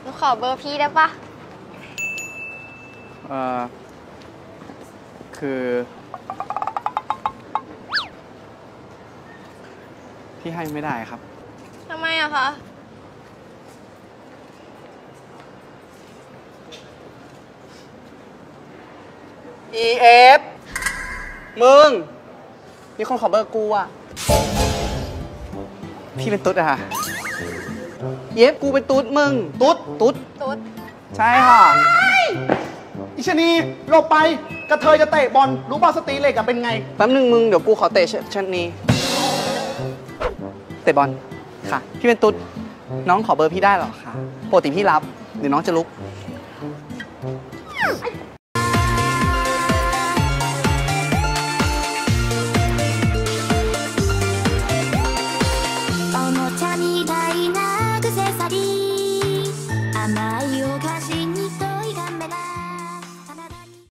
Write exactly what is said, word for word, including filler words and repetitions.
นูขอเบอร์พี่ได้ปะเอ่อคือ พี่ให้ไม่ได้ครับทำไมอะคะอี เอฟ มึง มีคนขอเบอร์กูอ่ะ พี่เป็นตุ๊ดอะค่ะเย็บกูเป็นตุ๊ดมึง ตุ๊ด ตุ๊ดตุ๊ดใช่ค่ะอิชนีหลบไปกระเทยจะเตะบอลรู้ป่ะสตรีเหล็กอะเป็นไงแป๊บนึงมึง เดี๋ยวกูขอเตะชันนี้เตะบอลค่ะ พี่เป็นตุ๊ด น้องขอเบอร์พี่ได้หรอคะปกติพี่รับเดี๋ยวน้องจะลุกおもちゃみたいなアクセサリー